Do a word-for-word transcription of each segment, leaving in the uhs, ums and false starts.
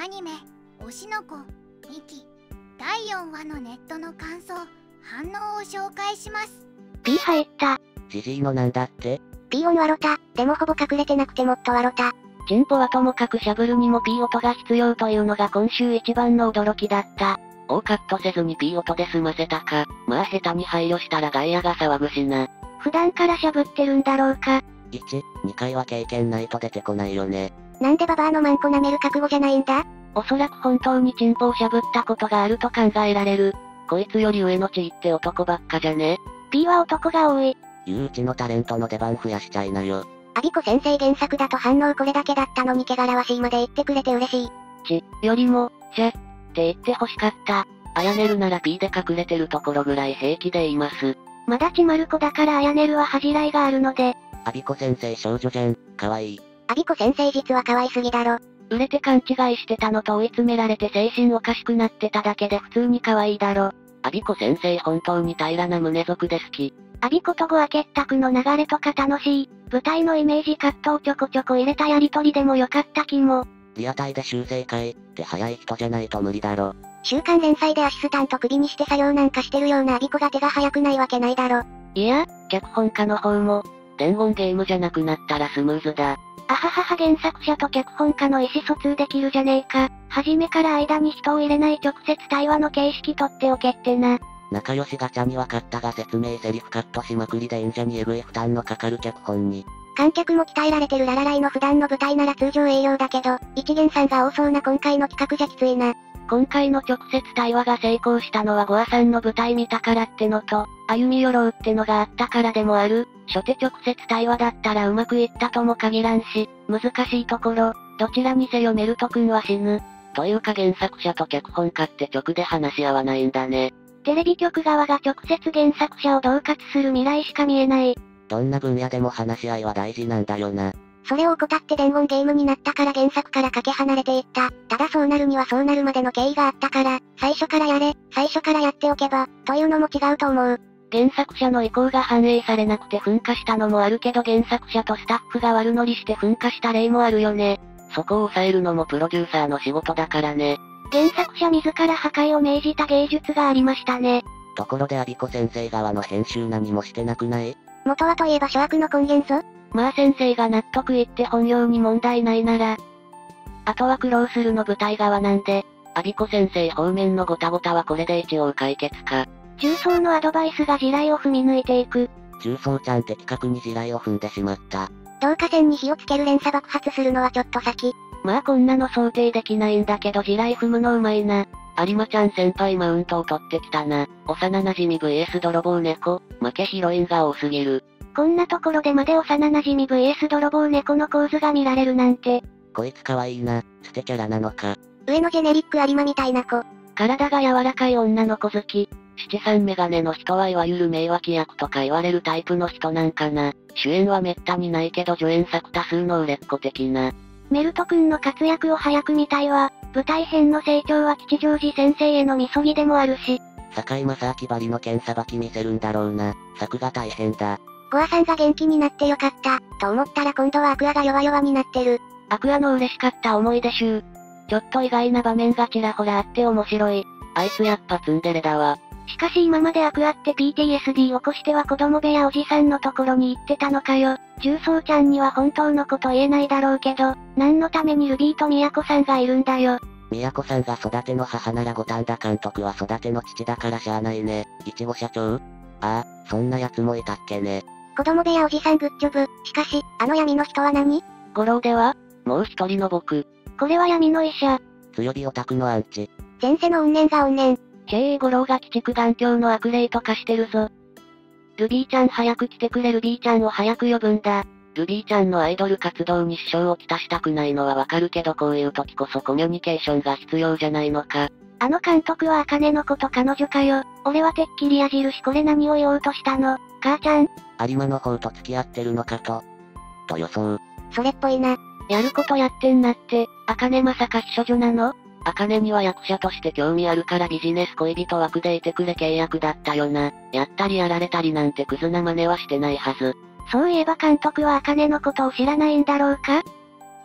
アニメ「推しの子」にきだいよんわのネットの感想反応を紹介します。 P 入った。 ジジイのなんだって。 ピー音わろた。でもほぼ隠れてなくてもっとわろた。チンポはともかくシャブルにも P 音が必要というのが今週一番の驚きだった。 大カットせずに P 音で済ませたか。まあ下手に配慮したら外野が騒ぐしな。 普段からしゃぶってるんだろうか。 いち、にかいは経験ないと出てこないよね。 なんでババアのマンコ舐める覚悟じゃないんだ。 おそらく本当にチンポをしゃぶったことがあると考えられる。こいつより上の地位って男ばっかじゃね。 P は男が多い。 言ううちのタレントの出番増やしちゃいなよ。 アビコ先生原作だと反応これだけだったのに汚らわしいまで言ってくれて嬉しい。 ち、よりも、しゃ、って言って欲しかった。あやねるなら P で隠れてるところぐらい平気で言います。 まだちまる子だからあやねるは恥じらいがあるので。 アビコ先生少女じゃん、かわいい。 アビコ先生実は可愛すぎだろ。 売れて勘違いしてたのと追い詰められて精神おかしくなってただけで普通に可愛いだろ。アビコ先生本当に平らな胸族で好き。 アビコとゴア結託の流れとか楽しい。舞台のイメージカットをちょこちょこ入れたやりとりでもよかった気も。 リアタイで修正会って早い人じゃないと無理だろ。 週刊連載でアシスタント首にして作業なんかしてるようなアビコが手が早くないわけないだろ。 いや、脚本家の方も、伝言ゲームじゃなくなったらスムーズだ。 あははは原作者と脚本家の意思疎通できるじゃねえか。初めから間に人を入れない直接対話の形式取っておけってな。 仲良しガチャには勝ったが説明セリフカットしまくりで演者にエグい負担のかかる脚本に。 観客も鍛えられてるララライの普段の舞台なら通常営業だけど、一元さんが多そうな今回の企画じゃきついな。 今回の直接対話が成功したのはゴアさんの舞台見たからってのと、歩み寄ろうってのがあったからでもある。初手直接対話だったらうまくいったとも限らんし、難しいところ、どちらにせよメルト君は死ぬ。というか原作者と脚本家って直で話し合わないんだね。 テレビ局側が直接原作者を恫喝する未来しか見えない。 どんな分野でも話し合いは大事なんだよな。 それを怠って伝言ゲームになったから原作からかけ離れていった。ただそうなるにはそうなるまでの経緯があったから、最初からやれ、最初からやっておけば、というのも違うと思う。 原作者の意向が反映されなくて噴火したのもあるけど原作者とスタッフが悪乗りして噴火した例もあるよね。そこを抑えるのもプロデューサーの仕事だからね。 原作者自ら破壊を命じた芸術がありましたね。 ところでアビコ先生側の編集何もしてなくない？ 元はといえば諸悪の根源ぞ。 まあ先生が納得いって本業に問題ないなら、あとは苦労するの舞台側なんで、アビコ先生方面のゴタゴタはこれで一応解決か。 重曹のアドバイスが地雷を踏み抜いていく。 重曹ちゃん的確に地雷を踏んでしまった。 導火線に火をつける連鎖爆発するのはちょっと先。 まあこんなの想定できないんだけど地雷踏むのうまいな。有馬ちゃん先輩マウントを取ってきたな。幼馴染 ブイエス 泥棒猫、負けヒロインが多すぎる。 こんなところでまで幼馴染 ブイエス 泥棒猫の構図が見られるなんて。 こいつ可愛いな、捨てキャラなのか。 上のジェネリック有馬みたいな子。 体が柔らかい女の子好き。七三メガネの人はいわゆる名脇役とか言われるタイプの人なんかな。主演はめったにないけど助演作多数の売れっ子的な。 メルト君の活躍を早く見たいわ。舞台編の成長は吉祥寺先生へのみそぎでもあるし。 堺正明ばりの剣さばき見せるんだろうな。作が大変だ。 ゴアさんが元気になってよかった、と思ったら今度はアクアが弱々になってる。 アクアの嬉しかった思い出集。ちょっと意外な場面がちらほらあって面白い。あいつやっぱツンデレだわ。 しかし今までアクアって ピーティーエスディー 起こしては子供部屋おじさんのところに行ってたのかよ。重曹ちゃんには本当のこと言えないだろうけど、何のためにルビーとミヤコさんがいるんだよ。 ミヤコさんが育ての母なら五反田監督は育ての父だからしゃあないね。いちご社長？ああ、そんな奴もいたっけね。 子供部屋おじさんグッジョブ。しかし、あの闇の人は何？ 五郎ではもう一人の僕。 これは闇の医者。 強火オタクのアンチ。 前世の怨念が怨念。 へえ五郎が鬼畜眼鏡の悪霊とかしてるぞ。ルビーちゃん早く来てくれルビーちゃんを早く呼ぶんだ。ルビーちゃんのアイドル活動に支障をきたしたくないのはわかるけどこういう時こそコミュニケーションが必要じゃないのか。 あの監督は茜の子と彼女かよ。俺はてっきり矢印これ何を言おうとしたの？母ちゃん？ 有馬の方と付き合ってるのかと。と予想。 それっぽいな。 やることやってんなって、茜まさか秘書女なの？茜には役者として興味あるからビジネス恋人枠でいてくれ契約だったよな。やったりやられたりなんてクズな真似はしてないはず。 そういえば監督は茜のことを知らないんだろうか？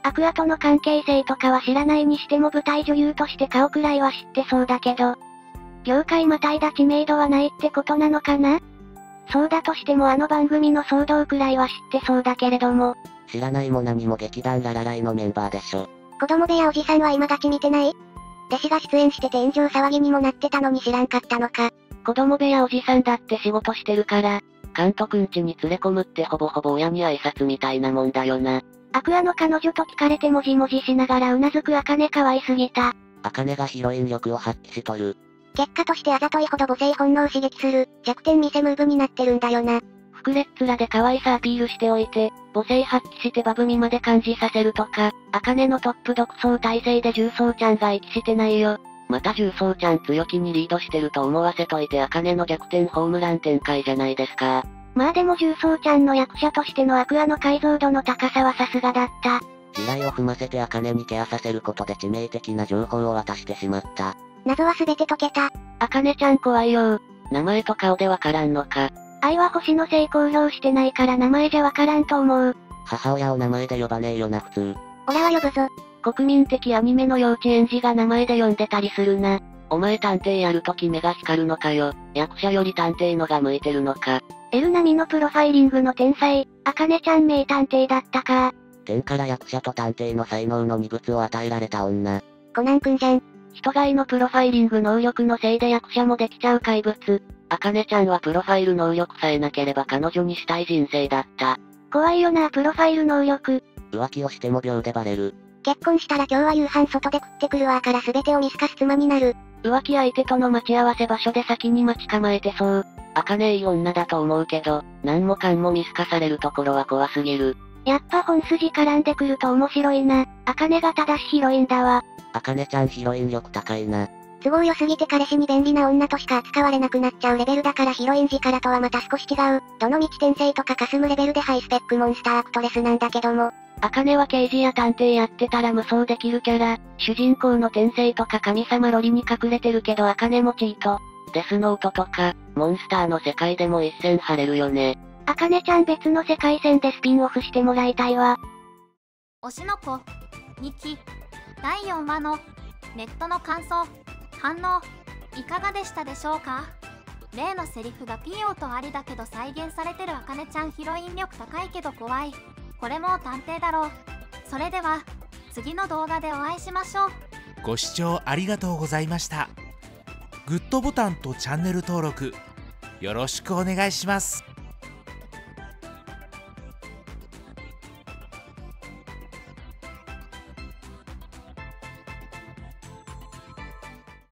アクアとの関係性とかは知らないにしても舞台女優として顔くらいは知ってそうだけど、業界またいだ知名度はないってことなのかな？そうだとしてもあの番組の騒動くらいは知ってそうだけれども。 知らないも何も劇団ララライのメンバーでしょ。 子供部屋おじさんは今ガチ見てない？弟子が出演してて炎上騒ぎにもなってたのに知らんかったのか。 子供部屋おじさんだって仕事してるから、監督ん家に連れ込むってほぼほぼ親に挨拶みたいなもんだよな。 アクアの彼女と聞かれてもじもじしながらうなずく茜可愛すぎた。 茜がヒロイン力を発揮しとる。 結果としてあざといほど母性本能を刺激する、弱点見せムーブになってるんだよな。 膨れっ面で可愛さアピールしておいて、母性発揮してバブみまで感じさせるとか、茜のトップ独走体制で重曹ちゃんが息してないよ。また重曹ちゃん強気にリードしてると思わせといて茜の逆転ホームラン展開じゃないですか。 まあでも重曹ちゃんの役者としてのアクアの解像度の高さはさすがだった。 地雷を踏ませて茜にケアさせることで致命的な情報を渡してしまった。 謎は全て解けた。 茜ちゃん怖いよ。名前と顔でわからんのか。 愛は星の性公表してないから名前じゃわからんと思う。 母親を名前で呼ばねえよな普通。 オラは呼ぶぞ。 国民的アニメの幼稚園児が名前で呼んでたりするな。お前探偵やるとき目が光るのかよ。役者より探偵のが向いてるのか。 エルナミのプロファイリングの天才、茜ちゃん名探偵だったか。 天から役者と探偵の才能の二物を与えられた女。 コナン君じゃん。 人買いのプロファイリング能力のせいで役者もできちゃう怪物。茜ちゃんはプロファイル能力さえなければ彼女にしたい人生だった。 怖いよなプロファイル能力。 浮気をしても秒でバレる。 結婚したら今日は夕飯外で食ってくるわから全てを見透かす妻になる。 浮気相手との待ち合わせ場所で先に待ち構えてそう。茜いい女だと思うけど、何もかんも見透かされるところは怖すぎる。 やっぱ本筋絡んでくると面白いな。茜が正しヒロインだわ。 茜ちゃんヒロイン力高いな。 都合良すぎて彼氏に便利な女としか扱われなくなっちゃうレベルだからヒロイン時からとはまた少し違う。どの道転生とか霞むレベルでハイスペックモンスターアクトレスなんだけども。 茜は刑事や探偵やってたら無双できるキャラ。主人公の転生とか神様ロリに隠れてるけど茜もチート。デスノートとか、モンスターの世界でも一線張れるよね。 茜ちゃん別の世界線でスピンオフしてもらいたいわ。 推しの子にきだいよんわのネットの感想反応いかがでしたでしょうか。例のセリフがピヨーとありだけど再現されてる茜ちゃんヒロイン力高いけど怖い。これもう探偵だろう。それでは次の動画でお会いしましょう。 ご視聴ありがとうございました。グッドボタンとチャンネル登録よろしくお願いします。